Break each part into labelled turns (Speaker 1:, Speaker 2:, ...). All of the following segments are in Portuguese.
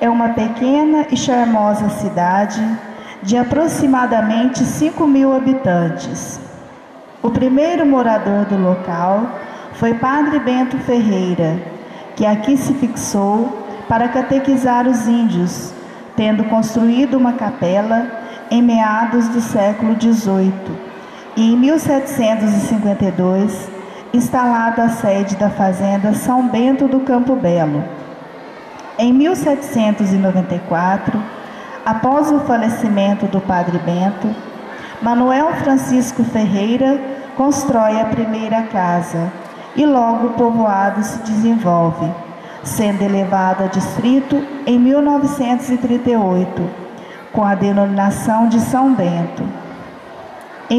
Speaker 1: é uma pequena e charmosa cidade de aproximadamente 5.000 habitantes. O primeiro morador do local foi Padre Bento Ferreira, que aqui se fixou para catequizar os índios, tendo construído uma capela em meados do século XVIII e, em 1752, instalado a sede da fazenda São Bento do Campo Belo. Em 1794, após o falecimento do Padre Bento, Manuel Francisco Ferreira constrói a primeira casa e logo o povoado se desenvolve, sendo elevado a distrito em 1938, com a denominação de São Bento. Em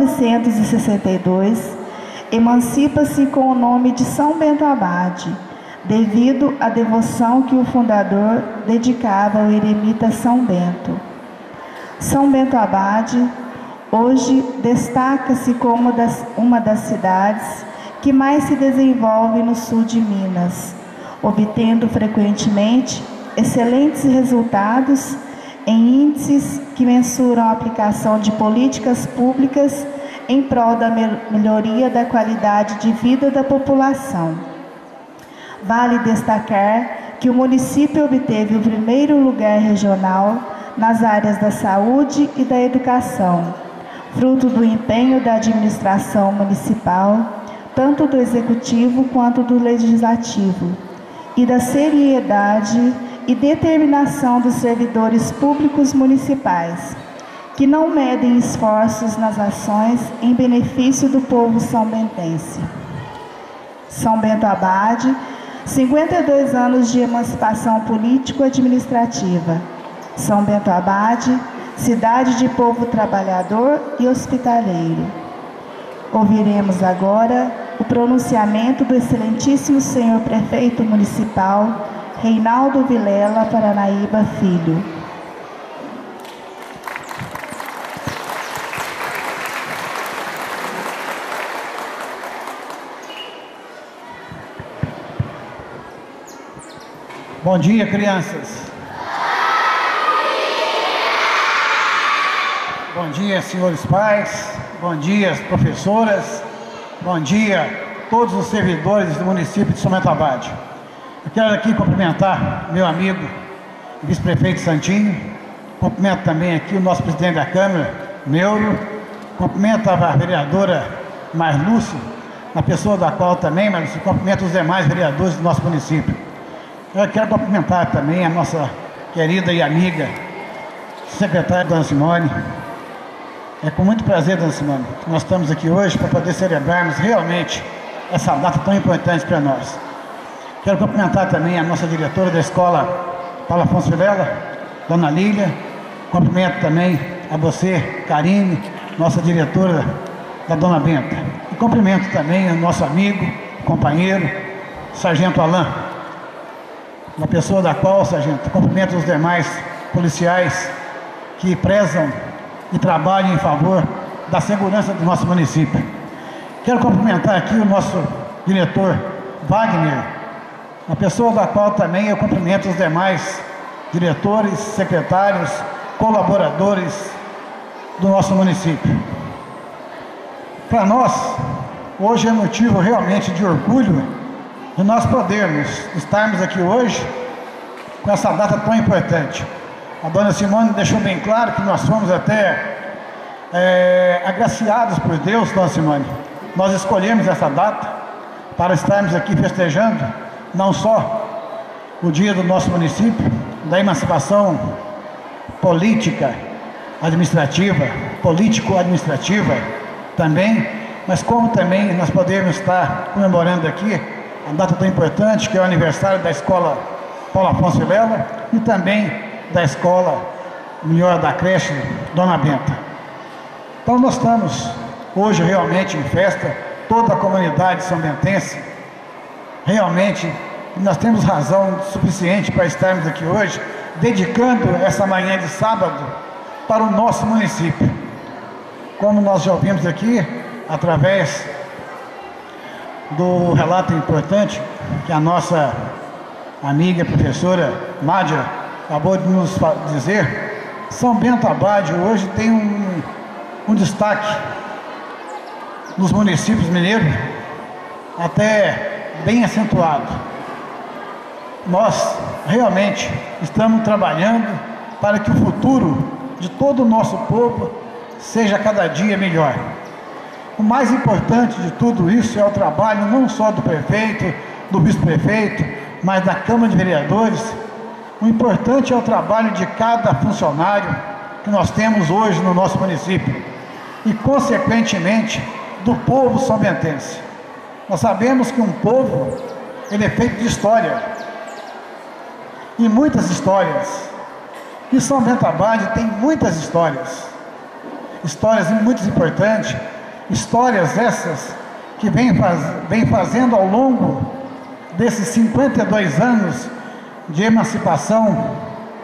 Speaker 1: 1962, emancipa-se com o nome de São Bento Abade, devido à devoção que o fundador dedicava ao eremita São Bento. São Bento Abade hoje destaca-se como uma das cidades que mais se desenvolve no sul de Minas, obtendo frequentemente excelentes resultados em índices que mensuram a aplicação de políticas públicas em prol da melhoria da qualidade de vida da população. Vale destacar que o município obteve o primeiro lugar regional nas áreas da saúde e da educação, fruto do empenho da administração municipal, tanto do executivo quanto do legislativo, e da seriedade e determinação dos servidores públicos municipais, que não medem esforços nas ações em benefício do povo são-bentense. São Bento Abade, 52 anos de emancipação político-administrativa. São Bento Abade, cidade de povo trabalhador e hospitaleiro. Ouviremos agora o pronunciamento do excelentíssimo senhor prefeito municipal, Reinaldo Vilela Paranaíba Filho.
Speaker 2: Bom dia, crianças. Bom dia, senhores pais. Bom dia, professoras. Bom dia, todos os servidores do município de São Bento Abade. Eu quero aqui cumprimentar meu amigo, vice-prefeito Santinho. Cumprimento também aqui o nosso presidente da Câmara, Neuro. Cumprimento a vereadora Marlúcia, na pessoa da qual também, mas cumprimento os demais vereadores do nosso município. Eu quero cumprimentar também a nossa querida e amiga secretária Dona Simone. É com muito prazer, Dona Simone, que nós estamos aqui hoje para poder celebrarmos realmente essa data tão importante para nós. Quero cumprimentar também a nossa diretora da escola Paulo Afonso Vilela, Dona Lília. Cumprimento também a você, Karine, nossa diretora da Dona Benta. E cumprimento também o nosso amigo, companheiro, Sargento Alain, uma pessoa da qual, sargento, cumprimento os demais policiais que prezam e trabalham em favor da segurança do nosso município. Quero cumprimentar aqui o nosso diretor Wagner, uma pessoa da qual também eu cumprimento os demais diretores, secretários, colaboradores do nosso município. Para nós, hoje é motivo realmente de orgulho de nós podermos estarmos aqui hoje com essa data tão importante. A Dona Simone deixou bem claro que nós fomos até agraciados por Deus, Dona Simone. Nós escolhemos essa data para estarmos aqui festejando não só o dia do nosso município, da emancipação política, administrativa, político-administrativa também, mas como também nós podemos estar comemorando aqui a data tão importante, que é o aniversário da escola Paulo Afonso Vilela e também da escola, melhor, da creche Dona Benta. Então nós estamos hoje realmente em festa, toda a comunidade são-bentense, realmente nós temos razão suficiente para estarmos aqui hoje, dedicando essa manhã de sábado para o nosso município. Como nós já ouvimos aqui, através do relato importante que a nossa amiga professora Mádia acabou de nos dizer, São Bento Abade hoje tem um destaque nos municípios mineiros, até bem acentuado. Nós realmente estamos trabalhando para que o futuro de todo o nosso povo seja cada dia melhor. O mais importante de tudo isso é o trabalho não só do prefeito, do vice-prefeito, mas da Câmara de Vereadores. O importante é o trabalho de cada funcionário que nós temos hoje no nosso município e, consequentemente, do povo são-bentense. Nós sabemos que um povo, ele é feito de história, e muitas histórias. E São Bento Abade tem muitas histórias muito importantes, histórias essas que vem fazendo ao longo desses 52 anos de emancipação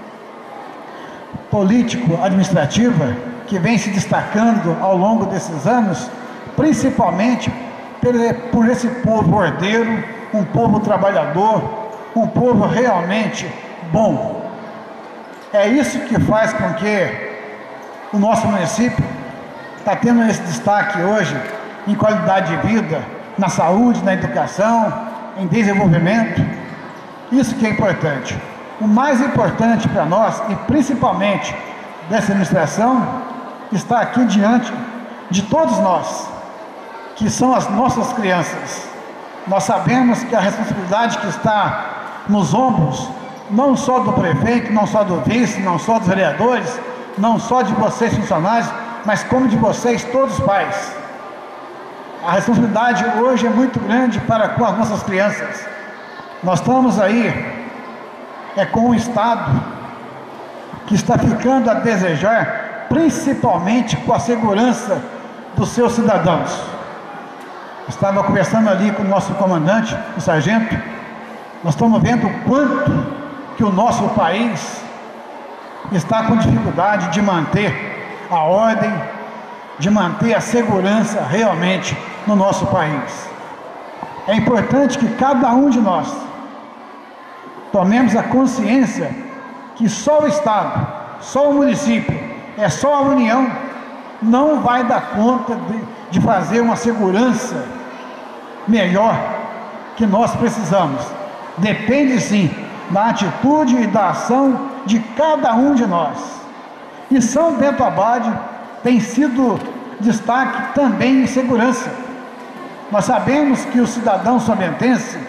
Speaker 2: político-administrativa, que vem se destacando ao longo desses anos, principalmente por esse povo ordeiro, um povo trabalhador, um povo realmente bom. É isso que faz com que o nosso município está tendo esse destaque hoje em qualidade de vida, na saúde, na educação, em desenvolvimento. Isso que é importante. O mais importante para nós, e principalmente dessa administração, está aqui diante de todos nós, que são as nossas crianças. Nós sabemos que a responsabilidade que está nos ombros, não só do prefeito, não só do vice, não só dos vereadores, não só de vocês funcionários, mas como de vocês, todos os pais. A responsabilidade hoje é muito grande para com as nossas crianças. Nós estamos aí com um Estado que está ficando a desejar, principalmente com a segurança dos seus cidadãos. Estava conversando ali com o nosso comandante, o sargento. Nós estamos vendo o quanto que o nosso país está com dificuldade de manter a ordem, de manter a segurança realmente no nosso país. É importante que cada um de nós tomemos a consciência que só o Estado, só o município, só a União não vai dar conta de fazer uma segurança melhor que nós precisamos. Depende sim da atitude e da ação de cada um de nós. E São Bento Abade tem sido destaque também em segurança. Nós sabemos que o cidadão são-bentense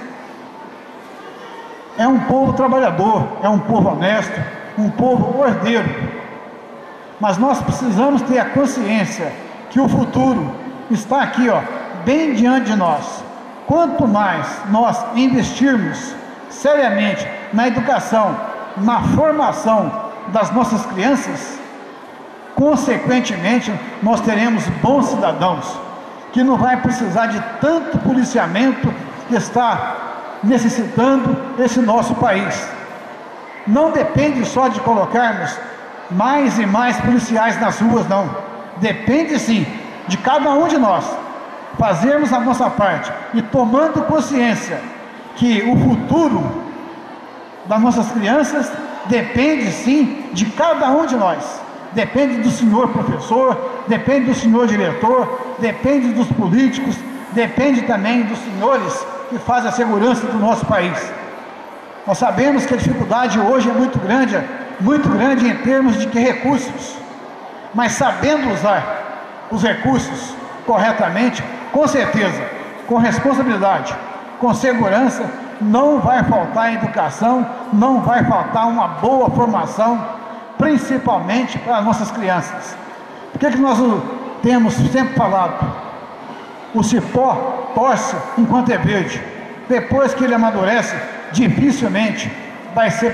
Speaker 2: é um povo trabalhador, é um povo honesto, um povo ordeiro. Mas nós precisamos ter a consciência que o futuro está aqui, bem diante de nós. Quanto mais nós investirmos seriamente na educação, na formação das nossas crianças, consequentemente nós teremos bons cidadãos, que não vai precisar de tanto policiamento que está necessitando esse nosso país. Não depende só de colocarmos mais e mais policiais nas ruas, não. Depende sim de cada um de nós fazermos a nossa parte e tomando consciência que o futuro das nossas crianças depende sim de cada um de nós. Depende do senhor professor, depende do senhor diretor, depende dos políticos, depende também dos senhores que fazem a segurança do nosso país. Nós sabemos que a dificuldade hoje é muito grande em termos de recursos, mas sabendo usar os recursos corretamente, com certeza, com responsabilidade, com segurança, não vai faltar educação, não vai faltar uma boa formação, principalmente para nossas crianças. Por que nós temos sempre falado? O cipó torce enquanto é verde. Depois que ele amadurece, dificilmente vai se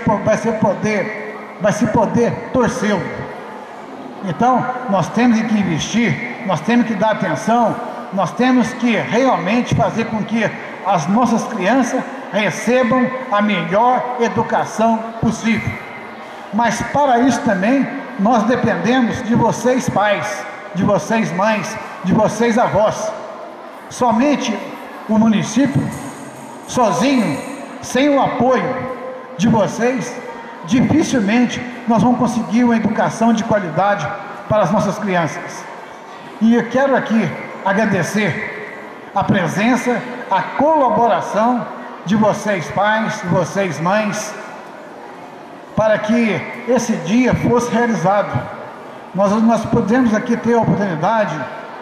Speaker 2: poder torcê-lo. Então, nós temos que investir, nós temos que dar atenção, nós temos que realmente fazer com que as nossas crianças recebam a melhor educação possível. Mas para isso também, nós dependemos de vocês pais, de vocês mães, de vocês avós. Somente o município, sozinho, sem o apoio de vocês, dificilmente nós vamos conseguir uma educação de qualidade para as nossas crianças. E eu quero aqui agradecer a presença, a colaboração de vocês pais, de vocês mães, para que esse dia fosse realizado. Nós podemos aqui ter a oportunidade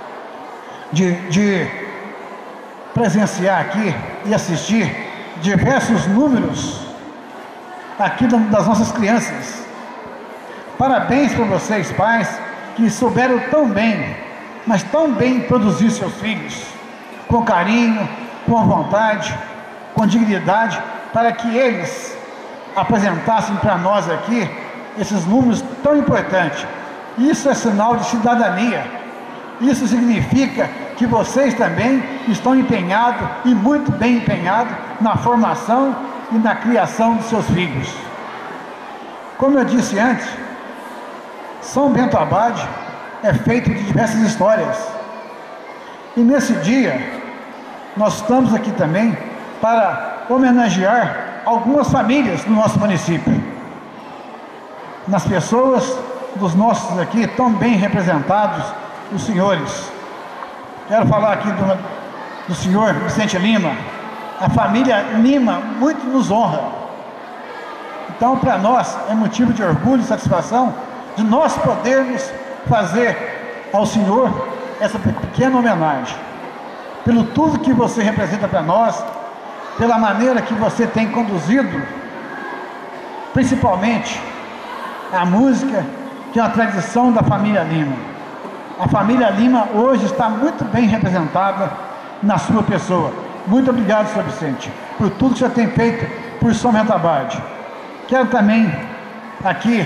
Speaker 2: de presenciar aqui e assistir diversos números aqui das nossas crianças. Parabéns para vocês pais que souberam tão bem, mas tão bem produzir seus filhos, com carinho, com vontade, com dignidade, para que eles apresentassem para nós aqui esses números tão importantes. Isso é sinal de cidadania. Isso significa que vocês também estão empenhados, e muito bem empenhados, na formação e na criação dos seus filhos. Como eu disse antes, São Bento Abade é feito de diversas histórias. E nesse dia, nós estamos aqui também para homenagear algumas famílias do nosso município. Nas pessoas dos nossos aqui, tão bem representados, os senhores. Quero falar aqui do senhor Vicente Lima. A família Lima muito nos honra. Então, para nós, é motivo de orgulho e satisfação de nós podermos fazer ao senhor essa pequena homenagem. Pelo tudo que você representa para nós, pela maneira que você tem conduzido, principalmente a música, que é uma tradição da família Lima. A família Lima hoje está muito bem representada na sua pessoa. Muito obrigado, senhor Vicente, por tudo que você tem feito por São Bento Abade. Quero também aqui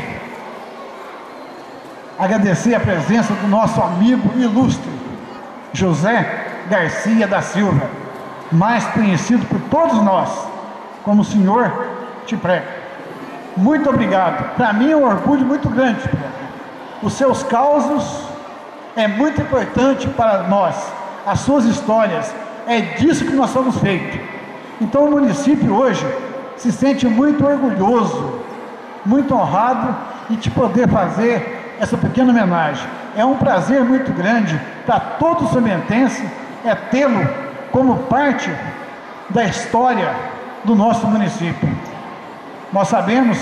Speaker 2: agradecer a presença do nosso amigo ilustre, José Garcia da Silva, mais conhecido por todos nós como o senhor Tipré. Muito obrigado. Para mim é um orgulho muito grande, Tipré. Os seus causos é muito importante para nós. As suas histórias, é disso que nós somos feitos. Então o município hoje se sente muito orgulhoso, muito honrado de poder fazer essa pequena homenagem. É um prazer muito grande para todo somentense tê-lo como parte da história do nosso município. Nós sabemos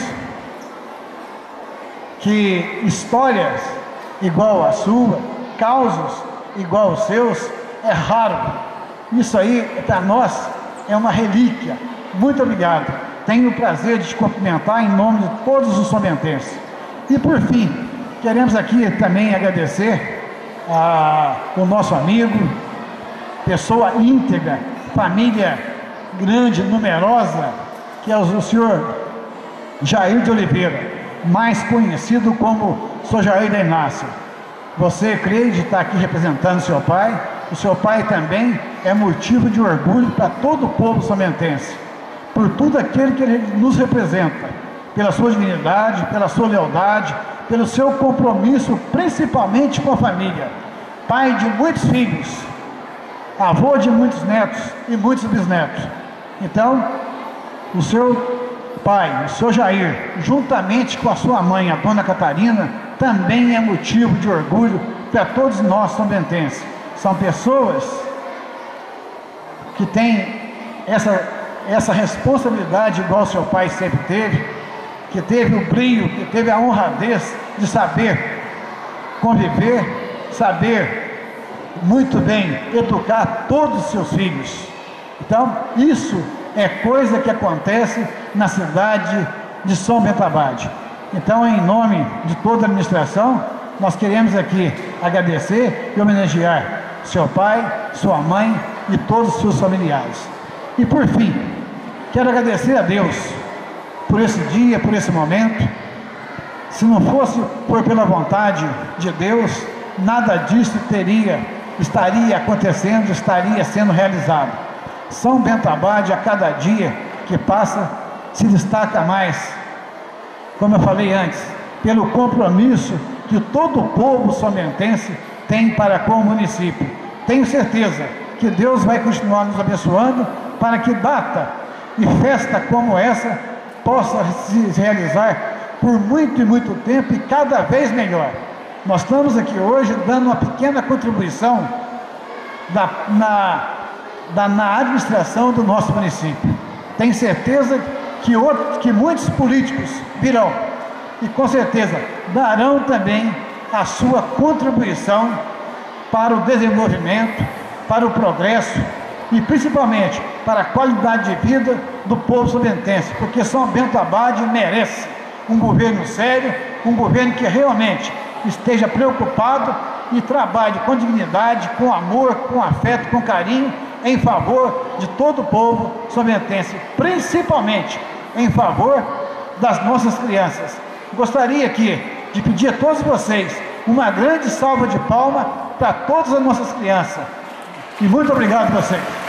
Speaker 2: que histórias igual a sua, causos igual aos seus, é raro. Isso aí, para nós, é uma relíquia. Muito obrigado. Tenho o prazer de te cumprimentar em nome de todos os somentenses. E por fim, queremos aqui também agradecer o nosso amigo, pessoa íntegra, família grande, numerosa, que é o senhor Jair de Oliveira, mais conhecido como Sr. Jair da Inácia. Você crê de estar aqui representando seu pai? O seu pai também é motivo de orgulho para todo o povo somentense, por tudo aquilo que ele nos representa, pela sua dignidade, pela sua lealdade, pelo seu compromisso, principalmente com a família. Pai de muitos filhos, avô de muitos netos e muitos bisnetos. Então, o seu pai, o seu Jair, juntamente com a sua mãe, a dona Catarina, também é motivo de orgulho para todos nós sombentenses. São pessoas que têm essa responsabilidade igual o seu pai sempre teve, que teve o brio, que teve a honradez de saber conviver, saber muito bem educar todos os seus filhos. Então, isso é coisa que acontece na cidade de São Bento Abade. Então, em nome de toda a administração, nós queremos aqui agradecer e homenagear seu pai, sua mãe e todos os seus familiares. E por fim, quero agradecer a Deus por esse dia, por esse momento. Se não fosse pela vontade de Deus, nada disso estaria acontecendo, estaria sendo realizado. São Bento Abade, a cada dia que passa, se destaca mais, como eu falei antes, pelo compromisso que todo o povo somentense tem para com o município. Tenho certeza que Deus vai continuar nos abençoando para que data e festa como essa possa se realizar por muito e muito tempo e cada vez melhor. Nós estamos aqui hoje dando uma pequena contribuição na administração do nosso município. Tenho certeza que muitos políticos virão e com certeza darão também a sua contribuição para o desenvolvimento, para o progresso e principalmente para a qualidade de vida do povo são-bentense, porque São Bento Abade merece um governo sério, um governo que realmente esteja preocupado e trabalhe com dignidade, com amor, com afeto, com carinho, em favor de todo o povo são-bentense, principalmente em favor das nossas crianças. Gostaria aqui de pedir a todos vocês uma grande salva de palmas para todas as nossas crianças. E muito obrigado a vocês.